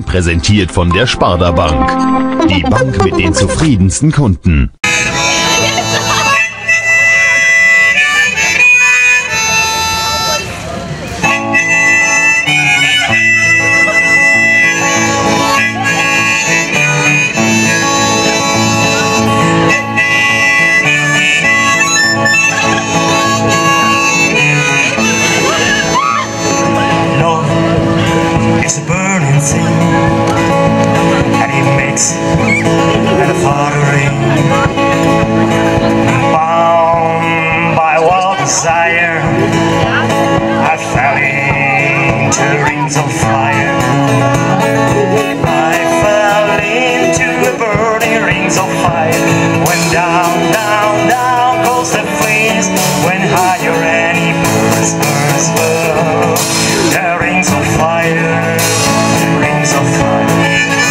Präsentiert von der Sparda Bank. Die Bank mit den zufriedensten Kunden. It's a burning thing, and it makes the fire ring. Bound by wild desire, I fell into rings of fire. I fell into the burning rings of fire. Went down, down, down goes the flames. Went higher and it burns, burns, burns. The rings of fire, rings of fire.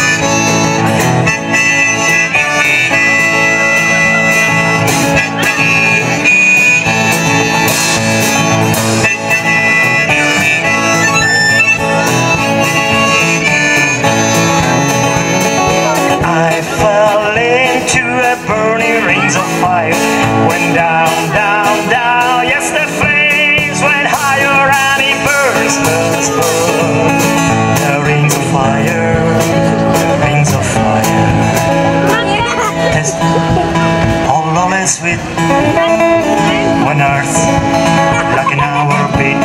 I fell into a burning rings of fire. Went down, down, down. Yes, the flames went higher and it burns, burns, burns. The rings of fire, rings of fire. Yes, all lonely sweet. When earth, like an hour beat,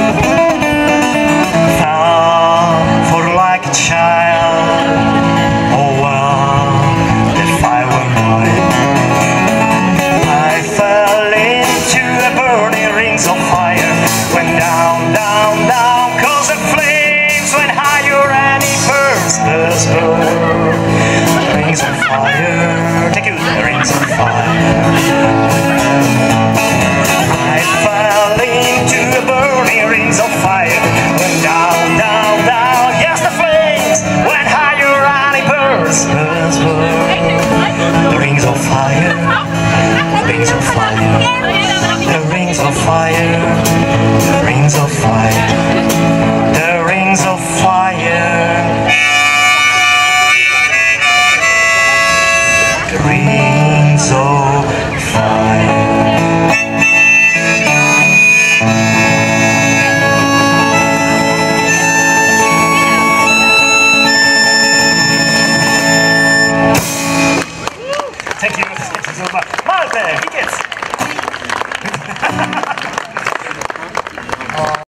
fell for like a child. Oh well, the fire went bright. I fell into the burning rings of fire. Went down, down, down, cause the flames went higher and it burns, burns, burns. Rings of fire, take you, the rings of fire.